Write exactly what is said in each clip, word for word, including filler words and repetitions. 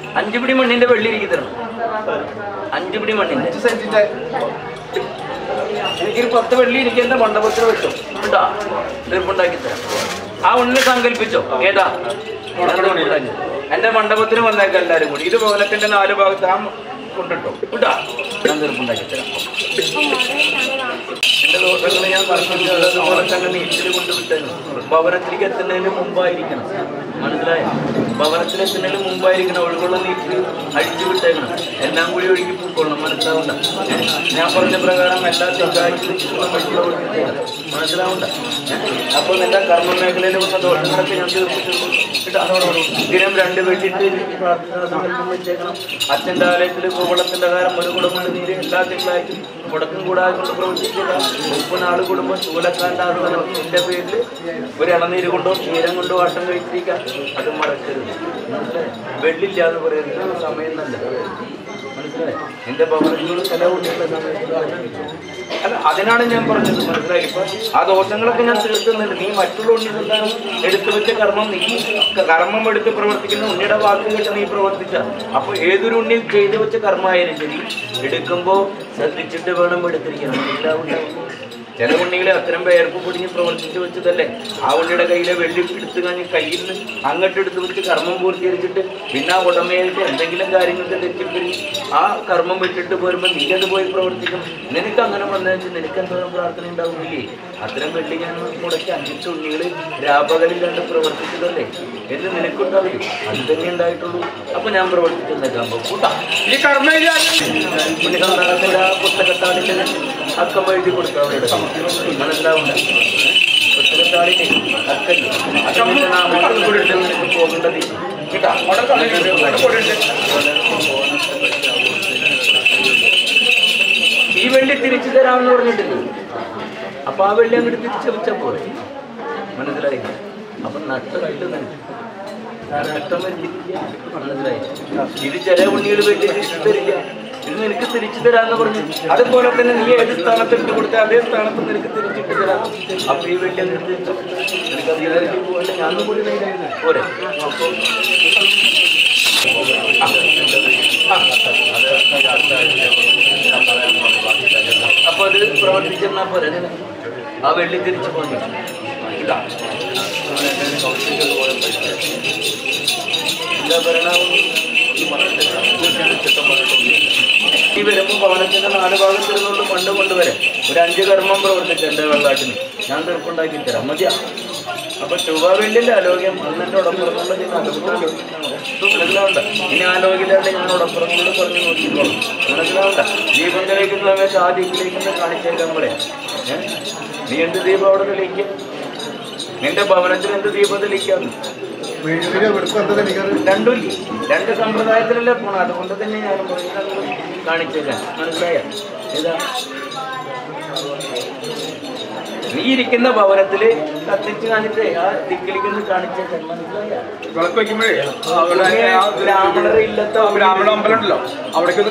അഞ്ചു പിടി മണ്ണിന്റെ വെള്ളി എനിക്ക് തരണം. അഞ്ചു പിടി മണ്ണിന്റെ എനിക്കൊരു പത്ത് വെള്ളി എനിക്ക് എന്റെ മണ്ഡപത്തിൽ വെച്ചോ കേട്ടാ, തീർപ്പുണ്ടാക്കി തരാം. ആ ഉണ്ണിനെ സങ്കല്പിച്ചോ. ഏതാ എന്റെ മണ്ഡപത്തിന് വന്നേക്കാം എല്ലാരും കൂടി. ഇത് ഭവനത്തിന്റെ നാല് ഭാഗത്ത് ആ കൊണ്ടിട്ടോ കേട്ടാ, ഞാൻ തീർപ്പുണ്ടാക്കി തരാം. എന്റെ ദോഷങ്ങൾ ഞാൻ പറഞ്ഞു അതുപോലെ തന്നെ നീറ്റിൽ കൊണ്ടുവിട്ടേക്കണം. ഭവനത്തിലേക്ക് എത്തുന്നതിന് മുമ്പായിരിക്കണം, മനസ്സിലായ? ഭവനത്തിലെത്തുന്നതിന് മുമ്പായിരിക്കണം. ഒഴുകുള്ള നീറ്റിൽ അഴിച്ചു വിട്ടേക്കണം. എല്ലാം കൂടി ഒഴുകി പൂക്കൊള്ളണം, മനസ്സിലാവണ്ട? ഞാൻ പറഞ്ഞ പ്രകാരം എല്ലാ തിങ്കളാഴ്ച മനസ്സിലാവണ്ട? അപ്പോൾ നിന്റെ കർമ്മ മേഖലയിൽ വന്ന ദോഷങ്ങളൊക്കെ ഞാൻ തീർത്തിട്ടുണ്ട്. ദിനം രണ്ട് വെട്ടിട്ട് പ്രാർത്ഥന വെച്ചേക്കണം. അച്ഛൻ്റെ ആലയത്തിൽ കുവളത്തിന്റെ കാലം ഒരു കുടുംബം നീര് എല്ലാ തിങ്കളാഴ്ചയും മുടക്കം കൂടാതെ കൊണ്ട് പ്രവർത്തിക്കുക. മുപ്പനാള് കുടുംബം ചൂലക്കാരൻ്റെ ആസ്ഥാനം എൻ്റെ പേരിൽ ഒരു ഇളനീര് കൊണ്ടോ ക്ഷീരം കൊണ്ടോ ആട്ടം കഴിച്ചിരിക്കാം. അത് മറക്കരുത്, മനസ്സിലായി? വെള്ളില്ല എന്ന് പറയുന്നത് സമയം നല്ല, മനസ്സിലായി? എൻ്റെ ഭവനത്തിനോട് ചെലവുള്ള സമയത്ത് അല്ല, അതിനാണ് ഞാൻ പറഞ്ഞത്, മനസ്സിലായി? ഇപ്പൊ ആ ദോഷങ്ങളൊക്കെ ഞാൻ തീർക്കുന്നുണ്ട്. നീ മറ്റുള്ള ഉണ്ണികളെല്ലാം എടുത്തു വെച്ച കർമ്മം, നീ കർമ്മം എടുത്ത് പ്രവർത്തിക്കുന്ന ഉണ്ണിയുടെ വാക്ക് കേട്ട് നീ പ്രവർത്തിച്ച. അപ്പൊ ഏതൊരു ഉണ്ണി ചെയ്തു വെച്ച കർമ്മമായാലും ശരി, എടുക്കുമ്പോ ശ്രദ്ധിച്ചിട്ട് വേണം എടുത്തിരിക്കണം. എല്ലാവരും ചില ഉണ്ണികളെ അത്തരം വേർപ്പ് പൊടിഞ്ഞ് പ്രവർത്തിച്ച് വെച്ചതല്ലേ. ആ ഉണ്ണിയുടെ കയ്യിലെ വെള്ളി എടുത്ത് കഴിഞ്ഞ് കയ്യിൽ നിന്ന് അങ്ങോട്ട് എടുത്ത് വെച്ച് കർമ്മം പൂർത്തീകരിച്ചിട്ട് പിന്നെ ആ ഉടമയായിട്ട് എന്തെങ്കിലും കാര്യങ്ങൾക്ക് തെറ്റിപ്പിരി ആ കർമ്മം വിട്ടിട്ട് പോരുമ്പോൾ നീ അത് പോയി പ്രവർത്തിക്കും. നിനക്ക് അങ്ങനെ വന്നു വെച്ചാൽ നിനക്ക് എന്തോരം പ്രാർത്ഥന ഉണ്ടാവുന്നില്ലേ? അത്തരം വെള്ളി ഞാൻ മുടക്കി അഞ്ചിട്ട് ഉണ്ണികൾ രാപകലില്ലാണ്ട് പ്രവർത്തിച്ചതല്ലേ എന്ന് നിനക്കുണ്ടാവില്ലേ? അത് തന്നെ ഉണ്ടായിട്ടുള്ളൂ. അപ്പൊ ഞാൻ പ്രവർത്തിച്ചെന്നേക്കാകുമ്പോ കൂട്ടാ ഈ കർമ്മ പുണ്യസന്താനത്തിന്റെ ആ പുസ്തകത്താളിന്റെ അക്കം എഴുതി കൊടുത്തു അവരുടെ, മനസ്സിലാവുന്ന പുസ്തകത്താളിന് അക്കല്ല അക്കമ്മിന്റെ നാമം കൂടി നിനക്ക് പോകേണ്ടത് കേട്ടാ. ഈ വെള്ളി തിരിച്ചു തരാമെന്ന് പറഞ്ഞിട്ടില്ലേ? അപ്പൊ ആ വെള്ളി അങ്ങോട്ട് തിരിച്ചു വെച്ചാൽ പോലെ, മനസ്സിലായി? അപ്പൊ നഷ്ടമായിട്ട് നഷ്ടം വരുത്തില്ല, മനസ്സിലായി? ഇത് ചില ഉണ്ണികൾ വെള്ളി തിരിച്ചു തരില്ല, ഇത് നിനക്ക് തിരിച്ചു തരാന്ന് പറഞ്ഞു. അതുപോലെ തന്നെ നീ ഏത് സ്ഥാനത്ത് ഇട്ട് കൊടുത്ത അതേ സ്ഥാനത്ത് നിനക്ക് തിരിച്ചിട്ട് തരാം. അപ്പൊ ഈ വെള്ളി അങ്ങോട്ട് തിരിച്ചു നിനക്ക് അധികാരത്തിൽ പോകണ്ട, ഞാനും കൂടി പോരെ. അപ്പൊ അത് പ്രവർത്തിച്ചെന്നാ പോരെ, ആ വെള്ളി തിരിച്ചു പോയി. ഇതാ ഈ വരുമ്പോൾ ഭവനത്തിന്റെ നാല് ഭാഗത്തിരുന്നുകൊണ്ട് പണ്ട് കൊണ്ടുവരെ ഒരു അഞ്ച് കർമ്മം പ്രവർത്തിച്ചു എൻ്റെ വെള്ളാട്ടിന് ഞാൻ തീർപ്പുണ്ടാക്കി തരാം, മതിയാ. അപ്പൊ ചൊവ്വാവെള്ളിന്റെ ആരോഗ്യം അന്നെൻ്റെ ഉടപ്പുറങ്ങളുടെ മനസ്സിലാവണ്ട. ഇനി ആരോഗ്യമില്ലാണ്ട് ഞാൻ ഉടപ്പുറങ്ങളോട് പറഞ്ഞു നോക്കിക്കോളും, മനസ്സിലാവണ്ട. ദീപം തെളിയിക്കുന്ന സമയത്ത് ആ ദീപിലേക്ക് കാണിച്ചേക്കാൻ പറയാം. ഏഹ് നീ എന്ത് ദീപം അവിടെ തെളിയിക്കും? നിന്റെ ഭവനത്തിൽ എന്ത് ദീപം തെളിയിക്കാന്ന് രണ്ടുമില്ലേ? രണ്ട് സമ്പ്രദായത്തിലല്ലേ പോണം. അതുകൊണ്ട് തന്നെ ഞാൻ കാണിച്ചേക്കാം, മനസ്സിലായ? ഏതാ നീ ഇരിക്കുന്ന ഭവനത്തില് കത്തിച്ച് കാണിച്ചേ ആ ദിക്കിലിക്കൊന്ന് കാണിച്ചേക്കാൻ, മനസ്സിലായ? ബ്രാഹ്മണർ ഇല്ലത്തോ ബ്രാഹ്മണ അമ്പലം ഉണ്ടല്ലോ, അവിടേക്ക്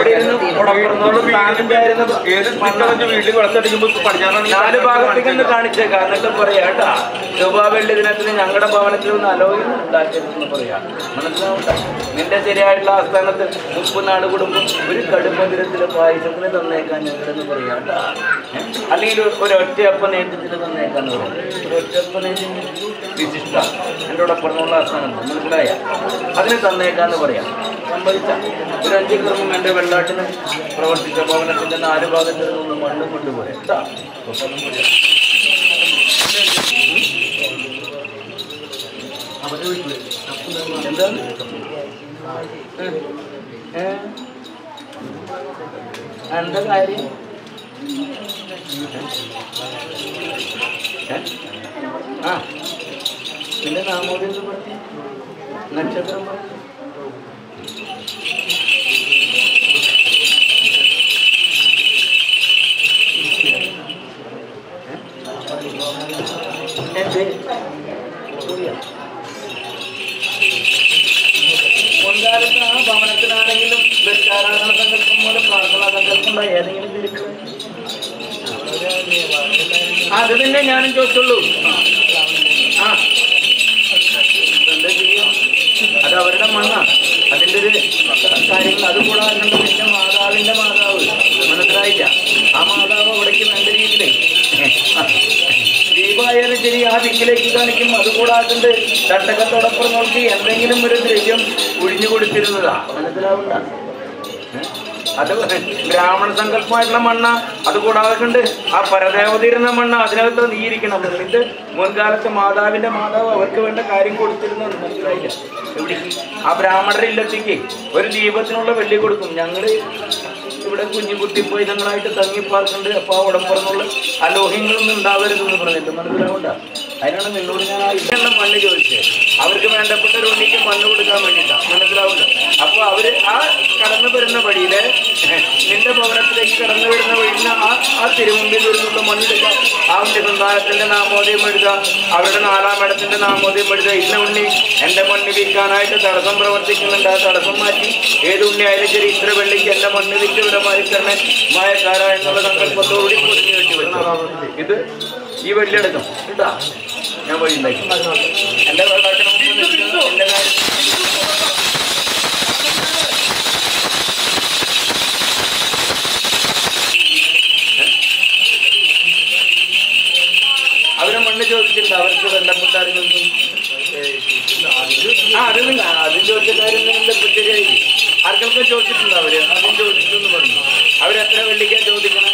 നാല് ഭാഗത്തേക്കൊന്ന് കാണിച്ചേക്കാം. എന്നിട്ട് പറയാ കേട്ടാ, ചൊവ്വാവെള്ളി ദിനത്തിന് ഞങ്ങളുടെ ഭവനത്തിൽ ഒന്ന് അലോചന ഉണ്ടാക്കിയെന്ന് പറയാ, മനസ്സിലാവണ്ട? നിന്റെ ശരിയായിട്ടുള്ള ആസ്ഥാനത്ത് മുപ്പനാട് കുടുംബം ഒരു കടുപ്പതിരത്തിലെ പായസത്തിന് തന്നേക്കാൻ ഞങ്ങളെന്ന് പറയാ കേട്ടാ. അല്ലെങ്കിൽ ഒരൊറ്റയപ്പം നേതൃത്വത്തിൽ തന്നേക്കാന്ന് പറയും. ഒരൊറ്റയപ്പം നേതൃത്വം വിശിഷ്ട എൻ്റെ കൂടെ പറഞ്ഞുള്ള ആസ്ഥാനത്ത്, മനസ്സിലായ? അതിന് തന്നേക്കാന്ന് പറയാം. സംഭവിച്ച ഒരു അഞ്ച് കർമ്മം എൻ്റെ വെള്ളാട്ടിന് പ്രവർത്തിച്ച ഭവനത്തിൻ്റെ നാല് ഭാഗത്തിൽ നിന്ന് മണ്ണും കൊണ്ടുപോയ കേട്ടാ. എന്താണ് എന്താ കാര്യം? ആ പിന്നെ നാമോദയം പറഞ്ഞു, നക്ഷത്രം പറഞ്ഞു. മുൻകാലത്ത് ആ ഭവനത്തിനാണെങ്കിലും ആരാധന സങ്കല്പം പോലെ പ്രാർത്ഥനാ സങ്കല്പമുള്ള ഏതെങ്കിലും തിരിക്കും അത് തന്നെ ഞാനും ചോദിച്ചുള്ളൂ. ആ എന്താ ചെയ്യാം, അത് അവരുടെ മണ്ണാ, അതിൻ്റെ ഒരു ഒരു കാര്യങ്ങൾ അതുകൂടാതെ എന്റെ മാതാവിന്റെ മാതാവ് മനസ്സിലായില്ല. ആ മാതാവ് അവിടേക്ക് നല്ല രീതിയിലേ ദീപായാലും ശരി ആ ദിക്കിലേക്ക് കാണിക്കും. അതുകൂടാണ്ട് തട്ടകത്തോടൊപ്പം നോക്കി എന്തെങ്കിലും ഒരു ദ്രവ്യം ഒഴിഞ്ഞു കൊടുത്തിരുന്നതാ. മനസ്സിലാവണ്ട? അത് ബ്രാഹ്മണ സങ്കല്പമായിട്ടുള്ള മണ്ണ. അതുകൂടാതെ കൊണ്ട് ആ പരദേവതയിരുന്ന മണ്ണ അതിനകത്ത് നീയിരിക്കണം. എന്നിട്ട് മുൻകാലത്ത് മാതാവിന്റെ മാതാവ് അവർക്ക് വേണ്ട കാര്യം കൊടുത്തിരുന്നു. മനസ്സിലായില്ല? എവിടേക്ക്? ആ ബ്രാഹ്മണരുടെ ഇല്ലത്തേക്ക് ഒരു ദീപത്തിനുള്ള വെള്ളി കൊടുക്കും. ഞങ്ങള് ഇവിടെ കുഞ്ഞുകുട്ടി പോയി ഞങ്ങളായിട്ട് തങ്ങിപ്പാർക്കുണ്ട്. അപ്പൊ ആ ഉടമ്പറന്നുള്ള അലോഹ്യങ്ങളൊന്നും ഉണ്ടാവരുതെന്ന് പറഞ്ഞിട്ട് മനസ്സിലാവണ്ട. അതിനാണ് നിന്നോട് ഞാൻ ആ ഇന്ന മണ്ണ് ചോദിച്ചത്. അവർക്ക് വേണ്ടപ്പെട്ട ഒരു ഉണ്ണിക്ക് മണ്ണ് കൊടുക്കാൻ വേണ്ടിയിട്ടാണ്. മനസ്സിലാവണ്ട? അപ്പൊ അവര് ആ കടന്നു വരുന്ന വഴിയില് നിന്റെ ഭവനത്തിലേക്ക് കടന്നു വരുന്ന വഴിയിൽ ആ ആ തിരുമുമ്പിൽ വരുന്നുള്ള മണ്ണെടുക്കുക. ആ ഉണ്ണി സന്താനത്തിന്റെ നാമോദയം എഴുതുക. അവരുടെ നാലാം ഇടത്തിന്റെ നാമോദയം എഴുതുക. ഇന്ന ഉണ്ണി എന്റെ മണ്ണ് വിൽക്കാനായിട്ട് തടസ്സം പ്രവർത്തിക്കുന്നുണ്ട്. ആ തടസ്സം മാറ്റി ഏത് ഉണ്ണി ആയാലും ശരി ഇത്ര വെള്ളിക്ക് എന്റെ മണ്ണ് വിറ്റ് വിടമായി തന്നെ മായക്കാര എന്നുള്ള സങ്കല്പത്തോടുകൂടി പൊതിഞ്ഞു വെച്ച് വെച്ചു. ഇത് ഈ വെള്ളിയെടുക്കും കേട്ടാ. ഞാൻ വഴി ഉണ്ടാക്കി എന്റെ വെള്ളാട്ടിനും എന്റെ കാര്യം അവരെ മണ്ണ് ചോദിച്ചിട്ടുണ്ട്. അവർക്ക് ബന്ധപ്പെട്ട ആരെങ്കിലും ആ അതും അതും ചോദിച്ച കാര്യങ്ങളുടെ പ്രത്യേകമായി ആർക്കൊക്കെ ചോദിച്ചിട്ടുണ്ട്. അവര് അതും ചോദിച്ചിട്ടെന്ന് പറഞ്ഞു. അവരെത്ര വെള്ളിക്കാൻ ചോദിക്കണം?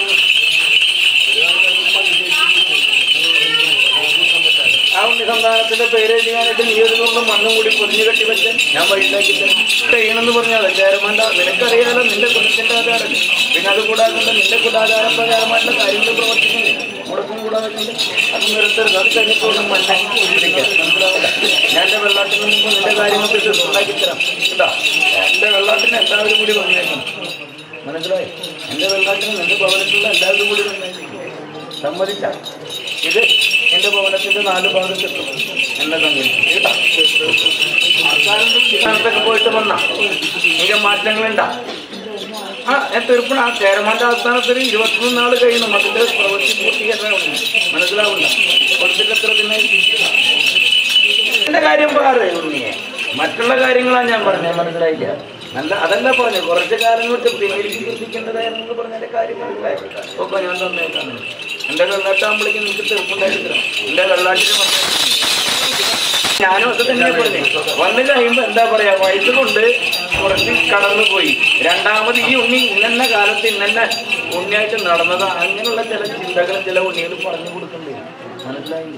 ആ ഉണ്ണി സന്താനത്തിന്റെ പേര് എഴുതാനായിട്ട് നീ ഒരു കൊണ്ട് മണ്ണും കൂടി പൊതിഞ്ഞു കെട്ടി വെച്ച് ഞാൻ വഴിയിലാക്കി ചെയ്യണമെന്ന് പറഞ്ഞാൽ ചേരമാണ്ട. നിനക്കറിയാലോ നിന്റെ കുലത്തിന്റെ ആധാരം. പിന്നെ അത് കൂടാതെ നിന്റെ കുലാധാര പ്രകാരമായിട്ടുള്ള കാര്യങ്ങൾ പ്രവർത്തിക്കുന്നില്ല. മുടക്കം കൂടാതെ അത് നിർത്തരുത്. അത് കഴിഞ്ഞിട്ടുള്ള മണ്ണ ഞാൻ എന്റെ വെള്ളാട്ടിൽ നിന്നും നിന്റെ കാര്യങ്ങൾക്ക് ഉണ്ടാക്കി തരാം കേട്ടോ. എന്റെ വെള്ളാട്ടിന് എല്ലാവരും കൂടി വന്നേക്കണം. മനസ്സിലായി? എന്റെ വെള്ളാട്ടിന് നിന്റെ ഭവനത്തിലുള്ള എല്ലാവരും കൂടി വന്നേക്കും. സമ്മതിച്ച ഇത് എന്റെ ഭവനത്തിന്റെ നാല് ഭാഗത്തെത്തും എന്നെ സങ്കല്പിക്കും കേട്ടോ. ആൾക്കാരൊക്കെ പോയിട്ട് വന്ന എനിക്ക് മാറ്റങ്ങളുണ്ടാ. ആ ഞാൻ തീർപ്പണ ആ ചേരമാന്റെ ആസ്ഥാനത്തിൽ ഇരുപത്തിമൂന്ന് നാൾ കഴിയണം. അതിന്റെ പ്രവൃത്തി പൂർത്തീകരണം മനസ്സിലാവില്ല. കൊടുത്തിട്ട് എത്ര പിന്നെ എന്റെ കാര്യം പറയുന്നിയെ മറ്റുള്ള കാര്യങ്ങളാണ് ഞാൻ പറഞ്ഞത്. മനസ്സിലായില്ല? നല്ല അതല്ല പറഞ്ഞു. കുറച്ച് കാലങ്ങൾക്ക് പിന്നിലേക്ക് ചിന്തിക്കേണ്ടതായിരുന്നു പറഞ്ഞതിന്റെ കാര്യം മനസ്സിലായി. ഒക്കെ ഞാൻ തന്നേക്കാണ്. എന്റെ വെള്ളാട്ടാകുമ്പോഴേക്കും നിങ്ങൾക്ക് തീർപ്പുണ്ടായിട്ട് തരാം. എന്റെ വെള്ളാട്ടിന് ഞാനും ഒക്കെ തന്നെ പറഞ്ഞു. വന്നു കഴിയുമ്പോ എന്താ പറയാ വയസ്സ് കൊണ്ട് കുറച്ച് കടന്നു പോയി. രണ്ടാമത് ഈ ഉണ്ണി ഇന്നെന്ന കാലത്ത് ഇന്നെന്ന ഉണ്ണിയായിട്ട് നടന്നതാ. അങ്ങനെയുള്ള ചില ചിന്തകൾ ചില ഉണ്ണികൾ പറഞ്ഞു കൊടുക്കണ്ടേ. മനസ്സിലായില്ല?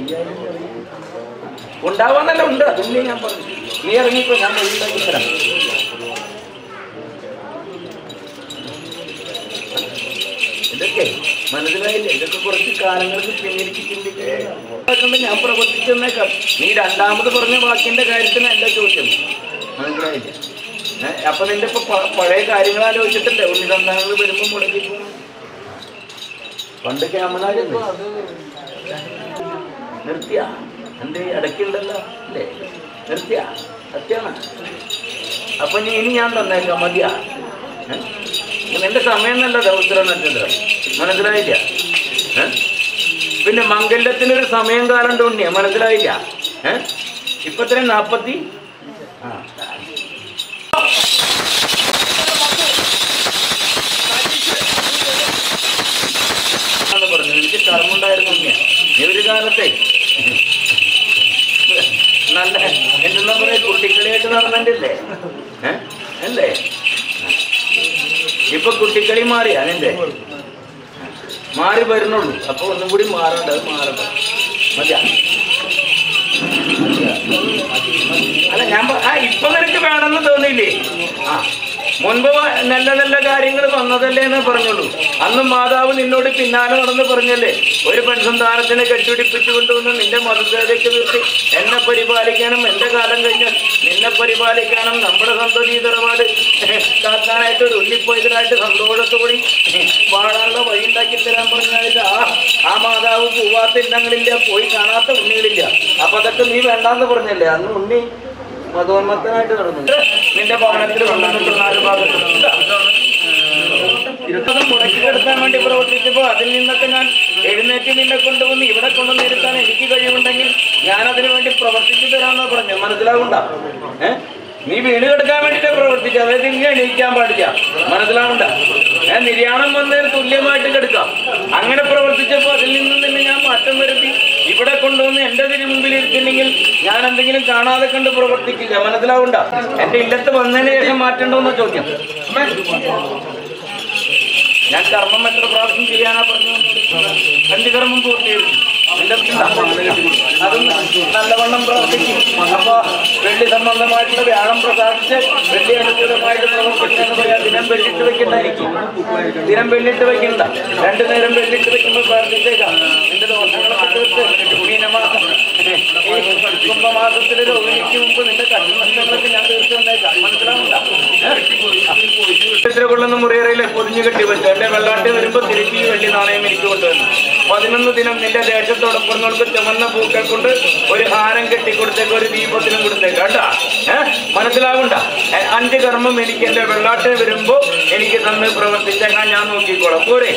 ഉണ്ടാവാന്നല്ല ഉണ്ട്. അതല്ലേ ഞാൻ പറഞ്ഞു. നീ ഇറങ്ങിപ്പോ ഞാൻ വഴിയിലാക്കി തരാം. ഇതൊക്കെ മനസ്സിലായില്ലേ? ഇതൊക്കെ കുറച്ച് കാലങ്ങൾക്ക് പിന്നിലേക്ക് ചിന്തിക്കുന്നത് ഞാൻ പ്രവർത്തിച്ചെന്നേക്കാം. നീ രണ്ടാമത് പറഞ്ഞ വാക്കിന്റെ കാര്യത്തിന് എന്റെ ചോദ്യം മനസ്സിലായില്ലേ? അപ്പൊ നിന്റെ ഇപ്പൊ പഴയ കാര്യങ്ങൾ ആലോചിച്ചിട്ടല്ലേ ഉണ്ണി സന്താനങ്ങൾ വരുമ്പോ മുടക്കി പണ്ട് ക്യാമറായിരുന്നു നിർത്തിയ എന്റെ ഇടയ്ക്കുണ്ടല്ലോ അല്ലേ? നിർത്തിയ സത്യാണ്. അപ്പൊ നീ ഇനി ഞാൻ തന്നേക്കാം. മതിയാ? നിന്റെ സമയം നല്ല ദൗത്രം നക്ഷത്രം മനസ്സിലായില്ല? പിന്നെ മംഗല്യത്തിനൊരു സമയം കാലം ഉണ്ണിയ മനസ്സിലായില്ല? ഏഹ് ഇപ്പൊ തന്നെ നാപ്പത്തി ആ പറഞ്ഞു. എനിക്ക് കർമ്മുണ്ടായിരുന്നു ഉണ്ണിയ. ഈ ഒരു കാലത്തെ നല്ല എന്തെന്നാ പറയാ കുട്ടിക്കളിയായിട്ട് നടന്നിട്ടില്ലേ? ഏഹ് അല്ലേ? ഇപ്പൊ കുട്ടിക്കളി മാറി അതിന്റെ മാറി വരുന്നുള്ളൂ. അപ്പൊ ഒന്നും കൂടി മാറണ്ട. അത് മാറണ്ട. മതിയാ? അല്ല ഞാൻ ആ ഇപ്പൊ നിനക്ക് വേണമെന്ന് തോന്നിയില്ലേ? ആ മുൻപ് നല്ല നല്ല കാര്യങ്ങൾ വന്നതല്ലേ എന്ന് പറഞ്ഞുള്ളൂ. അന്ന് മാതാവ് നിന്നോട് പിന്നാലെ നടന്ന് പറഞ്ഞല്ലേ ഒരു പെൺസന്താനത്തിനെ കെട്ടിടിപ്പിച്ചു കൊണ്ടുവന്ന് നിന്റെ മതദേവതയ്ക്ക് നിർത്തി എന്നെ പരിപാലിക്കാനും എന്റെ കാലം കഴിഞ്ഞാൽ നിന്നെ പരിപാലിക്കാനും നമ്മുടെ സന്തതി തറവാട് കാക്കാനായിട്ട് ഒരു ഉള്ളിപ്പോയതിനായിട്ട് സന്തോഷത്തോടി വാഴാനുള്ള വഴി ഉണ്ടാക്കി തരാൻ പറഞ്ഞായിട്ട് ആ ആ മാതാവ് പോവാത്ത ഇല്ലങ്ങളില്ല, പോയി കാണാത്ത ഉണ്ണികളില്ല. അപ്പൊ അതൊക്കെ നീ വേണ്ടാന്ന് പറഞ്ഞല്ലേ. അന്ന് ഉണ്ണി മതോന്മത്തനായിട്ട് നടന്നു. നിന്റെ ഭവനത്തിൽ നാല് ഭാഗത്ത് ഇരുപത് മുടക്കിയെടുക്കാൻ വേണ്ടി പ്രവർത്തിച്ചപ്പോ അതിൽ നിന്നൊക്കെ ഞാൻ എഴുന്നേറ്റ് നിന്നെ കൊണ്ടുവന്ന് ഇവിടെ കൊണ്ടുവന്ന് ഇരുത്താൻ എനിക്ക് കഴിവുണ്ടെങ്കിൽ ഞാൻ അതിനു വേണ്ടി പ്രവർത്തിച്ചു തരാമെന്ന് പറഞ്ഞു. മനസ്സിലാവണ്ട? ഏഹ് നീ വീട് കെടുക്കാൻ വേണ്ടിട്ട് പ്രവർത്തിച്ചു, അതായത് ഇനി എണീക്കാൻ പാടില്ല, മനസ്സിലാവണ്ട. ഞാൻ നിര്യാണം വന്നതിന് തുല്യമായിട്ട് കെടുക്കാം. അങ്ങനെ പ്രവർത്തിച്ചപ്പോൾ അതിൽ നിന്നും തന്നെ ഞാൻ മാറ്റം വരുത്തി ഇവിടെ കൊണ്ടുവന്ന് എന്റെ തിരി മുമ്പിൽ ഇരിക്കുന്നെങ്കിൽ ഞാൻ എന്തെങ്കിലും കാണാതെ കണ്ട് പ്രവർത്തിക്കില്ല, മനസ്സിലാവണ്ട. എന്റെ ഇല്ലത്ത് വന്നതിന് ശേഷം മാറ്റണ്ടോന്ന ചോദ്യം. ഞാൻ കർമ്മം എത്ര പ്രാവശ്യം ചെയ്യാനാ പറഞ്ഞു? അഞ്ച് കർമ്മം പൂർത്തിയായിരുന്നു. അതും നല്ലവണ്ണം പ്രവർത്തിക്കും. അപ്പൊ വെള്ളി സംബന്ധമായിട്ടുള്ള വ്യാഴം പ്രസാദിച്ച് വെള്ളി അനുകൂലമായിട്ട് പ്രവർത്തിക്കുന്ന പറയാം. ദിനം വെള്ളിട്ട് വെക്കണ്ടായിരിക്കും, ദിനം വെള്ളിട്ട് വെക്കണ്ട. രണ്ടു നേരം വെള്ളിട്ട് വെക്കുമ്പോൾ പ്രാർത്ഥിച്ചേക്കാം. നിന്റെ ദോഷങ്ങളൊക്കെ തീർത്ത് മീനമാസം കുംഭമാസത്തിലെ രോഹിണിക്ക് മുമ്പ് നിന്റെ കഷ്ടനഷ്ടങ്ങളൊക്കെ ഞാൻ തീർത്ത് വന്നേക്കാം, മനസ്സിലാവണ്ട. കൊള്ളുന്ന മുറിയറയിലെ പൊതിഞ്ഞു കെട്ടി വെച്ചു. എന്റെ വെള്ളാട്ടി വരുമ്പോ തിരിച്ച് വെള്ളി നാണയം എനിക്ക് കൊണ്ടുവന്നു. പതിനൊന്ന് ദിനം നിന്റെ ദേശത്തോടൊപ്പുന്നവർക്ക് ചുമന്ന പൂക്കൾ കൊണ്ട് ഒരു ഹാരം കെട്ടിക്കൊടുത്തേക്ക്, ഒരു ദീപത്തിനും കൊടുത്തേക്ക് കേട്ടാ. ഏഹ് മനസ്സിലാവണ്ട. അഞ്ച് കർമ്മം എനിക്ക് എന്റെ വെള്ളാട്ടെ വരുമ്പോ എനിക്ക് തന്ന് പ്രവർത്തിച്ചേക്കാൻ ഞാൻ നോക്കിക്കോളാം. പോരെ?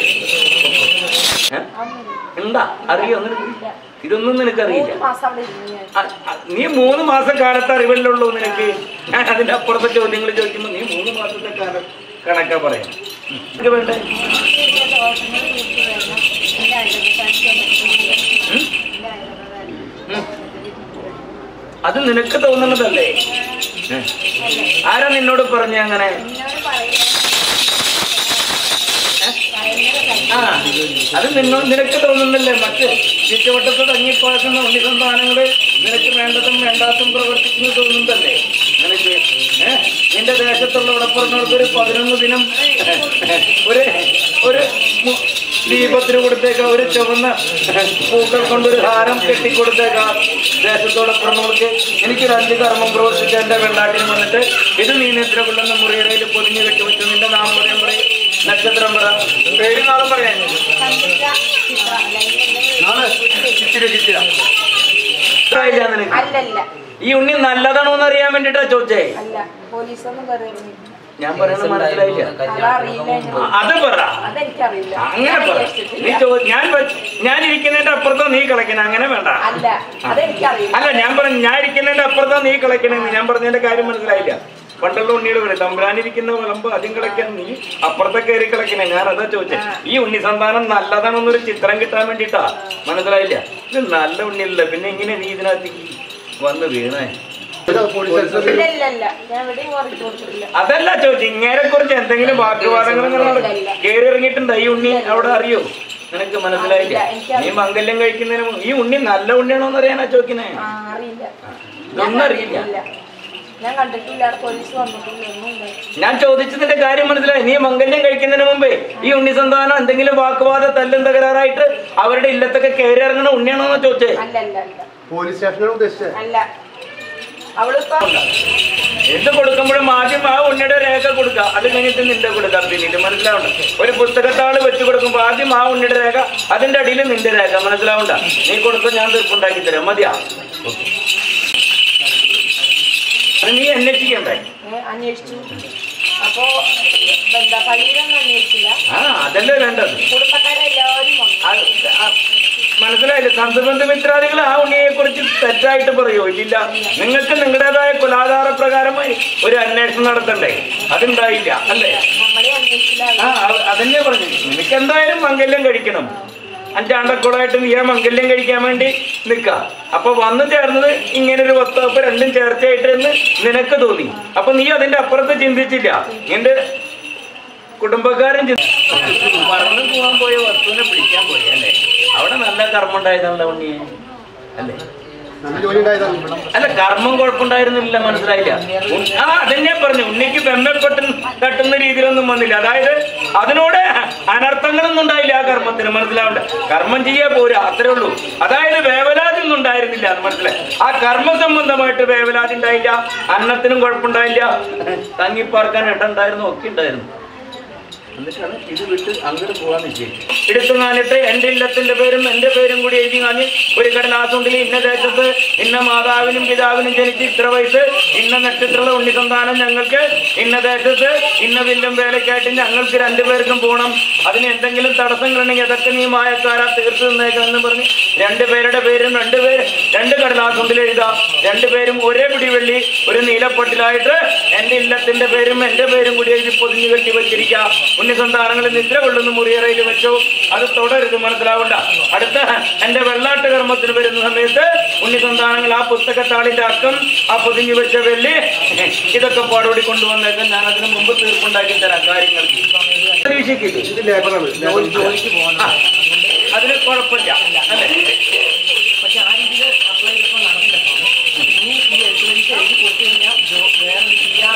എന്താ അറിയോ നിനക്ക്? ഇതൊന്നും നിനക്കറിയില്ല. നീ മൂന്ന് മാസം കാലത്ത് അറിവല്ലുള്ളൂ നിനക്ക്. അതിന്റെ അപ്പുറത്തെ ചോദ്യങ്ങൾ ചോദിക്കുമ്പോ നീ മൂന്ന് മാസത്തെ കാലം കണക്കാ പറയാം. വേണ്ടേ? അത് നിനക്ക് തോന്നുന്നതല്ലേ? ആരാ നിന്നോട് പറഞ്ഞ അങ്ങനെ? ആ അത് നിന്നോട് നിനക്ക് തോന്നുന്നില്ലേ? മറ്റ് ചുറ്റുവട്ടത്ത് തങ്ങിപ്പോക്കുന്ന ഉണ്ണി സന്താനങ്ങള് നിനക്ക് വേണ്ടതും വേണ്ടാത്തും പ്രവർത്തിക്കുന്നു തോന്നുന്നതല്ലേ നിനക്ക്? ഏഹ് നിന്റെ ദേശത്തുള്ള ഉടപ്പുറങ്ങൾക്ക് ഒരു പതിനൊന്ന് ദിനം ഒരു ഒരു ദീപത്തിന് കൊടുത്തേക്കാം, ഒരു ചുവന്ന പൂക്കൾ കൊണ്ടൊരു ഹാരം കെട്ടിക്കൊടുത്തേക്കാം ദേശത്തോടപ്പുറങ്ങൾക്ക്. എനിക്കൊരു അഞ്ച് കർമ്മം പ്രവർത്തിച്ച എന്റെ വെള്ളാട്ടിന് വന്നിട്ട് ഇത് നീ നിദ്ര കൊള്ളുന്ന മുറിയറയിൽ പൊതിഞ്ഞു കെട്ടിവെച്ചു. നിന്റെ നാമപര്യം പറയും, നക്ഷത്രം പറ, പേര് നാളും പറയാൻ. ഈ ഉണ്ണി നല്ലതാണോ എന്ന് അറിയാൻ വേണ്ടിട്ടാ ചോദിച്ചേ. ഞാൻ പറയണ മനസ്സിലായില്ല. അത് പറ, അങ്ങനെ പറ. നീ ചോ ഞാൻ ഞാൻ ഇരിക്കുന്നതിന്റെ അപ്പുറത്തോ നീ കളിക്കണേ, അങ്ങനെ വേണ്ട. അല്ല ഞാൻ പറഞ്ഞു ഞാൻ ഇരിക്കുന്നതിന്റെ അപ്പുറത്തോ നീ കളിക്കണെന്ന്. ഞാൻ പറഞ്ഞതിന്റെ കാര്യം മനസ്സിലായില്ല. പണ്ടുള്ള ഉണ്ണിയുടെ വീട് തമ്പുരാനിരിക്കുന്ന വിളമ്പ് ആദ്യം കളിക്കാൻ നീ അപ്പുറത്തെ കയറി കളിക്കണേ. ഞാൻ അതാ ചോദിച്ചേ. ഈ ഉണ്ണി സന്താനം നല്ലതാണെന്നൊരു ചിത്രം കിട്ടാൻ വേണ്ടിട്ടാ, മനസ്സിലായില്ല. ഇത് നല്ല ഉണ്ണിയല്ല, പിന്നെ ഇങ്ങനെ നീ ഇതിനകത്തേക്ക് വന്ന് വീണേ. അതല്ല ചോദിച്ചു. ഇങ്ങേരെ കുറിച്ച് എന്തെങ്കിലും വാക്കുവാദങ്ങൾ കയറി ഇറങ്ങിയിട്ടുണ്ടോ ഈ ഉണ്ണി? അവിടെ അറിയോ നിനക്ക്? മനസ്സിലായില്ല. നീ മംഗല്യം കഴിക്കുന്നതിന് ഈ ഉണ്ണി നല്ല ഉണ്ണിയാണോന്ന് അറിയാനാ ചോദിക്കുന്നേ? ഇതൊന്നും അറിയില്ല. ഞാൻ ചോദിച്ചതിന്റെ കാര്യം മനസ്സിലായി. നീ മംഗല്യം കഴിക്കുന്നതിന് മുമ്പേ ഈ ഉണ്ണി സന്താനം എന്തെങ്കിലും വാക്കുവാദ തല്ലും തകരാറായിട്ട് അവരുടെ ഇല്ലത്തൊക്കെ കയറി ഇറങ്ങണ ഉണ്ണിയാണോന്ന് ചോദിച്ചേ? പോലീസ് സ്റ്റേഷനാണ് ഉദ്ദേശിച്ചത്. എന്ത് കൊടുക്കുമ്പോഴും ആദ്യം ആ ഉണ്ണിയുടെ രേഖ കൊടുക്കുക, അത് കഴിഞ്ഞിട്ട് നിന്റെ കൊടുക്കാം. പിന്നീട് മനസ്സിലാവണ്ട. ഒരു പുസ്തകത്താള് വെച്ച് കൊടുക്കുമ്പോ ആദ്യം ആ ഉണ്ണിയുടെ രേഖ, അതിന്റെ അടിയിൽ നിന്റെ രേഖ, മനസ്സിലാവണ്ട. നീ കൊടുക്കും, ഞാൻ തീർപ്പുണ്ടാക്കി തരാം. മതിയാ? അത് നീ അന്വേഷിക്കണ്ടേ? ആ അതല്ലേ വേണ്ടത്. മനസ്സിലായില്ലേ? സന്തബന്ധമിത്രാദികൾ ആ ഉണ്ണിയെ കുറിച്ച് തെറ്റായിട്ട് പറയുമോ? ഇല്ല. നിങ്ങൾക്ക് നിങ്ങളുടേതായ കുലാധാര പ്രകാരമായി ഒരു അന്വേഷണം നടത്തണ്ടേ? അതുണ്ടായില്ല അല്ലേ? ആ അതന്നെ പറഞ്ഞു. നിനക്ക് എന്തായാലും മംഗല്യം കഴിക്കണം. അഞ്ചാണ്ടക്കുളമായിട്ട് നീ ആ മംഗല്യം കഴിക്കാൻ വേണ്ടി നിൽക്കുക. അപ്പൊ വന്നു ചേർന്നത് ഇങ്ങനൊരു വസ്തുവപ്പ് രണ്ടും ചേർച്ചയായിട്ട് എന്ന് നിനക്ക് തോന്നി. അപ്പൊ നീ അതിന്റെ അപ്പുറത്ത് ചിന്തിച്ചില്ല. നിന്റെ കുടുംബക്കാരൻ മറന്നു പോകാൻ പോയ വസ്തുവിനെ പിടിക്കാൻ പോയി അല്ലേ? അവിടെ നല്ല കർമ്മം ഉണ്ടായതാണല്ലോ ഉണ്ണിയെ അല്ലേ? അല്ല കർമ്മം കുഴപ്പമുണ്ടായിരുന്നില്ല, മനസ്സിലായില്ല. ആ അതെന്നെ പറഞ്ഞു. ഉണ്ണിക്ക് ബെമ്മപ്പെട്ട തട്ടുന്ന രീതിയിലൊന്നും വന്നില്ല. അതായത് അതിനോട് അനർത്ഥങ്ങളൊന്നും ഉണ്ടായില്ല ആ കർമ്മത്തിന്, മനസ്സിലാവണ്ട. കർമ്മം ചെയ്യാ പോരാ, അത്രേ ഉള്ളൂ. അതായത് വേവലാതി ഒന്നും ഉണ്ടായിരുന്നില്ല, മനസ്സിലായി. ആ കർമ്മ സംബന്ധമായിട്ട് വേവലാതി ഉണ്ടായില്ല, അന്നത്തിനും കുഴപ്പമുണ്ടായില്ല, തങ്ങിപ്പാർക്കാൻ ഇട ഉണ്ടായിരുന്നു, ഒക്കെ ഉണ്ടായിരുന്നു. എന്നിട്ടാണ് ഇത് വിട്ട് അങ്ങോട്ട് പോകാൻ നിശ്ചയിച്ചത്. എടുത്തു കാണിട്ട് എൻ്റെ ഇല്ലത്തിന്റെ പേരും എൻ്റെ പേരും കൂടി എഴുതി കാഞ്ഞ് ഒരു കടലാസുണ്ടിൽ ഇന്ന ദേശത്ത് ഇന്ന മാതാവിനും പിതാവിനും ജനിച്ച് ഇത്ര വയസ്സ് ഇന്ന നക്ഷത്രമുള്ള ഉണ്ണിസന്താനം ഞങ്ങൾക്ക് ഇന്ന ദേശത്ത് ഇന്ന വില്ലും വേലക്കായിട്ട് ഞങ്ങൾക്ക് രണ്ടുപേർക്കും പോകണം. അതിന് എന്തെങ്കിലും തടസ്സങ്ങളുണ്ടെങ്കിൽ അതൊക്കെ നീ മായക്കാരാ തീർത്ത് നിന്നേക്കണമെന്ന് പറഞ്ഞ് രണ്ടുപേരുടെ പേരും രണ്ടുപേര് രണ്ട് കടലാസുണ്ടിൽ എഴുതാം. രണ്ടുപേരും ഒരേ പിടിവെള്ളി ഒരു നീലപ്പട്ടിലായിട്ട് എൻ്റെ ഇല്ലത്തിന്റെ പേരും എൻ്റെ പേരും കൂടി എഴുതി പൊതിഞ്ഞു കെട്ടി വെച്ചിരിക്കാം. ഉണ്ണിസന്താനങ്ങൾ നിദ്ര കൊള്ളുന്ന മുറിയറയിൽ വെച്ചോ, അത് തുടരുത്, മനസ്സിലാവണ്ട. അടുത്ത എൻ്റെ വെള്ളാട്ട് കർമ്മത്തിന് വരുന്ന സമയത്ത് ഉണ്ണിസന്താനങ്ങൾ ആ പുസ്തകത്താളിന്റെ അക്കം ആ പൊതിഞ്ഞു വെച്ച വെള്ളി ഇതൊക്കെ പാടോടി കൊണ്ടുവന്നേക്കാൻ ഞാൻ അതിന് മുമ്പ് തീർപ്പുണ്ടാക്കി തരാം. കാര്യങ്ങൾക്ക് അതിന് കുഴപ്പമില്ല അല്ലേ? പക്ഷെ ആ രീതിയിൽ അപ്ലൈ ചെയ്തപ്പോൾ നടന്നില്ല. ഇനി ഈ എഴുത്ത് പരീക്ഷ എഴുതി കൊടുത്തു കഴിഞ്ഞാൽ വേറെ ചെയ്യാൻ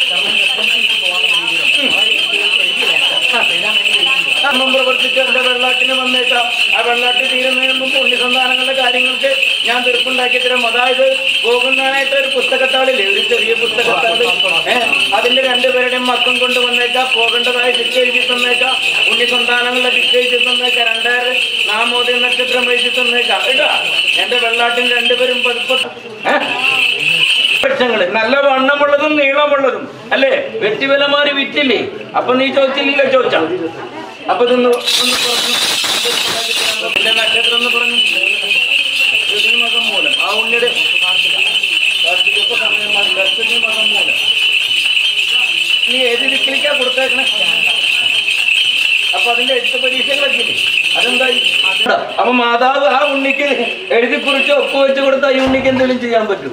പ്രവർത്തിച്ച് എന്റെ വെള്ളാട്ടിന് വന്നേക്കാം. ആ വെള്ളാട്ട് തീരുന്നതിന് മുമ്പ് ഉണ്ണിസന്താനങ്ങളുടെ കാര്യങ്ങൾക്ക് ഞാൻ തീർപ്പുണ്ടാക്കി തരാം. അതായത് പോകുന്നതിനായിട്ട് ഒരു പുസ്തകത്താളില്ലേ, ഒരു ചെറിയ പുസ്തകത്താള്, ഏഹ് അതിന്റെ രണ്ടുപേരുടെയും മക്കം കൊണ്ട് വന്നേക്കാം. പോകേണ്ടതായ ദിക്ക് എഴുതി തന്നേക്കാം. ഉണ്ണിസന്താനങ്ങളുടെ ദിക്ക് എഴുതി തന്നേക്കാം. രണ്ടായിരം നാമോദയ നക്ഷത്രം എഴുതി തന്നേക്കാം കേട്ടോ. എന്റെ വെള്ളാട്ടിന് രണ്ടുപേരും പതിപ്പ് പക്ഷങ്ങള് നല്ല വണ്ണമുള്ളതും നീളമുള്ളതും അല്ലേ? വെട്ടിവിലമാര് വിറ്റില്ലേ? അപ്പൊ നീ ചോദിച്ചില്ല, ചോദിച്ചാ അപ്പൊ ഇതൊന്ന് ഒന്ന് പറഞ്ഞു. എന്റെ നക്ഷത്രം എന്ന് പറഞ്ഞു മകം മൂലം ആ ഉണ്ണിയുടെ സമയം മകം മൂലം നീ ഏത് ദിക്കിലേക്കാ കൊടുത്തേക്കണേ? അപ്പൊ അതിന്റെ എട്ട് പരീക്ഷകളൊക്കെ ഇല്ലേ? അതെന്തായി? അപ്പൊ മാതാവ് ആ ഉണ്ണിക്ക് എഴുതി കുറിച്ച് ഒപ്പുവെച്ച് കൊടുത്താൽ ഈ ഉണ്ണിക്ക് എന്തെങ്കിലും ചെയ്യാൻ പറ്റൂ?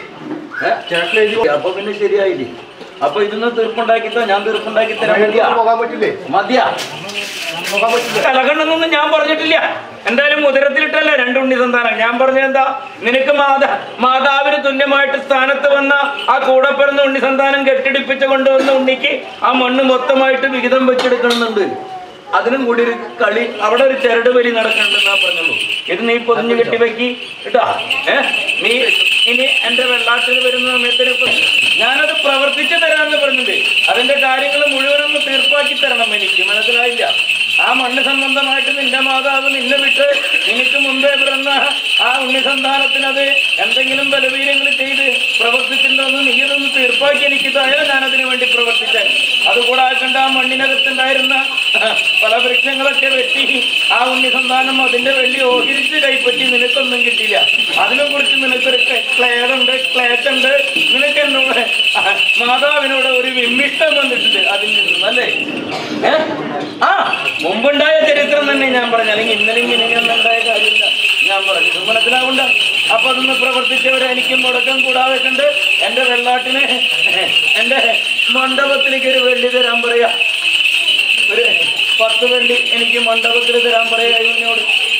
അപ്പൊ പിന്നെ ശരിയായില്ലേ? അപ്പൊ ഇതൊന്ന് തീർപ്പുണ്ടാക്കിത്തോ, ഞാൻ തീർപ്പുണ്ടാക്കി തരാൻ മതിയാ. കലകണ്ടെന്നൊന്നും ഞാൻ പറഞ്ഞിട്ടില്ല. എന്തായാലും മുതിരത്തിലിട്ടല്ല രണ്ട് ഉണ്ണി സന്താനം. ഞാൻ പറഞ്ഞെന്താ, നിനക്ക് മാതാ മാതാവിന് തുല്യമായിട്ട് സ്ഥാനത്ത് വന്ന ആ കൂടെ പിറന്ന ഉണ്ണി സന്താനം കെട്ടിടിപ്പിച്ച് കൊണ്ടുവന്ന ഉണ്ണിക്ക് ആ മണ്ണ് മൊത്തമായിട്ട് വിഹിതം വെച്ചെടുക്കണമെന്നുണ്ട്. അതിനും കൂടി ഒരു കളി, അവിടെ ഒരു ചരട് വലി നടക്കണ്ടെന്നാ പറഞ്ഞുള്ളൂ. ഇത് നീ പൊതിഞ്ഞു കെട്ടി വെക്കി കേട്ടാ. ഏഹ് നീ ഇനി എന്റെ വെള്ളാട്ടിൽ വരുന്ന സമയത്തിന് ഞാനത് പ്രവർത്തിച്ചു തരാമെന്ന് പറഞ്ഞിട്ട് അതിന്റെ കാര്യങ്ങൾ മുഴുവനൊന്ന് തീർപ്പാക്കി തരണം എനിക്ക്. മനസ്സിലായില്ല? ആ മണ്ണ് സംബന്ധമായിട്ട് നിന്റെ മാതാവ് നിന്നെ വിട്ട് നിനക്ക് മുമ്പേ പിറന്ന ആ ഉണ്ണിസന്താനത്തിനത് എന്തെങ്കിലും ബലവീര്യങ്ങൾ ചെയ്ത് പ്രവർത്തിച്ചിട്ടുണ്ടെന്ന് നീ ഇതൊന്ന് തീർപ്പാക്കി എനിക്ക് തായോ ഞാൻ അതിനു വേണ്ടി പ്രവർത്തിച്ചാൽ. അതുകൂടാതെ കണ്ട ആ മണ്ണിനകത്തുണ്ടായിരുന്ന പല വൃക്ഷങ്ങളൊക്കെ വെട്ടി ആ ഉണ്ണിസന്താനം അതിന്റെ വെള്ളി ഓഹരിച്ച് കൈപ്പറ്റി നിനക്കൊന്നും കിട്ടില്ല. അതിനെ കുറിച്ച് നിനക്കൊരു ക്ലേറുണ്ട്, ക്ലേറ്റുണ്ട്. നിനക്ക് എന്നോട് മാതാവിനോട് ഒരു വിമ്മിഷ്ടം വന്നിട്ടുണ്ട് അതിൽ നിന്നും അല്ലേ? ഏഹ് ആ മുമ്പുണ്ടായ ചരിത്രം തന്നെ ഞാൻ പറഞ്ഞു. അല്ലെങ്കിൽ ഇന്നലെയും ഇനിയൊന്നുണ്ടായ കാര്യമില്ല ഞാൻ പറഞ്ഞു. മനസ്സിലാവുണ്ട? അപ്പൊ അതൊന്ന് പ്രവർത്തിച്ചവരെ എനിക്ക് മുടക്കം കൂടാതെ കണ്ട് എന്റെ വെള്ളാട്ടിന് എന്റെ മണ്ഡപത്തിലേക്ക് ഒരു വെള്ളി തരാൻ പറയാ. ഒരു പത്ത് വെള്ളി എനിക്ക് മണ്ഡപത്തിൽ തരാൻ പറയാ ഇവനോട്.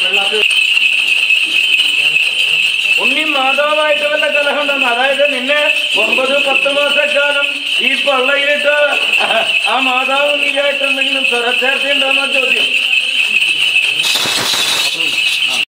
ഉണ്ണി മാതാവായിട്ട് വല്ല കലഹമുണ്ടെന്ന്, അതായത് നിന്നെ ഒമ്പത് പത്ത് മാസക്കാലം ഈ പള്ളയിലിട്ട് ആ മാതാവ് നീയായിട്ട് എന്തെങ്കിലും സ്വരച്ചേർച്ച ഉണ്ടോന്നാ ചോദ്യം.